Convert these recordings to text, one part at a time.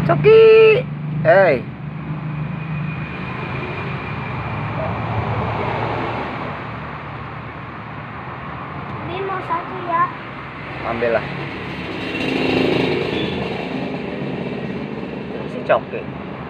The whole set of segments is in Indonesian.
Coki. Hei. Ini mau satu ya. Ambillah. Si Coki.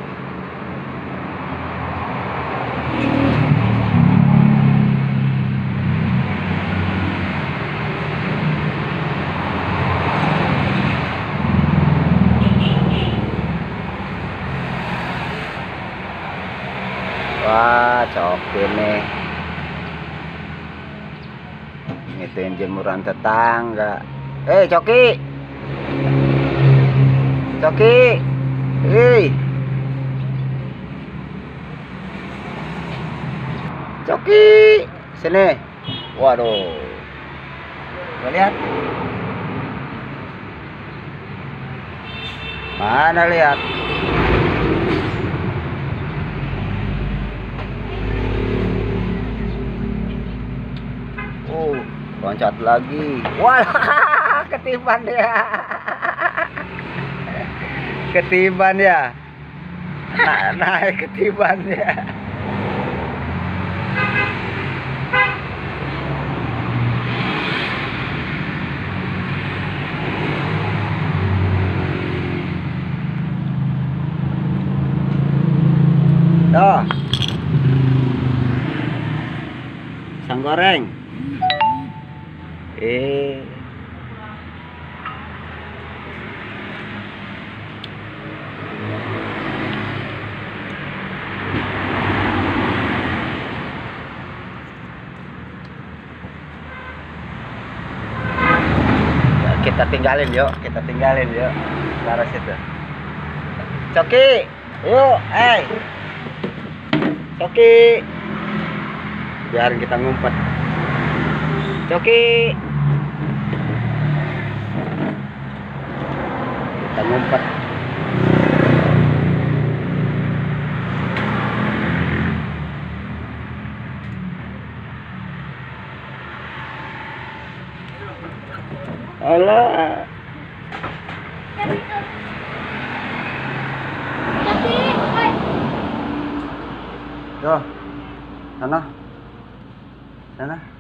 Wah, Coki nih. Ngituin jemuran tetangga. Coki. Coki. Hei. Coki. Sini. Waduh. Mau lihat? Mana lihat? Loncat lagi. Wah, ketiban dia. Ketiban ya. Naik ketiban ya. Tuh. Sang goreng. Kita tinggalin yuk, Laras itu. Coki, yuk, Coki, biarin kita ngumpet. Coki, kita ngumpet. Alah. Tuh, sana.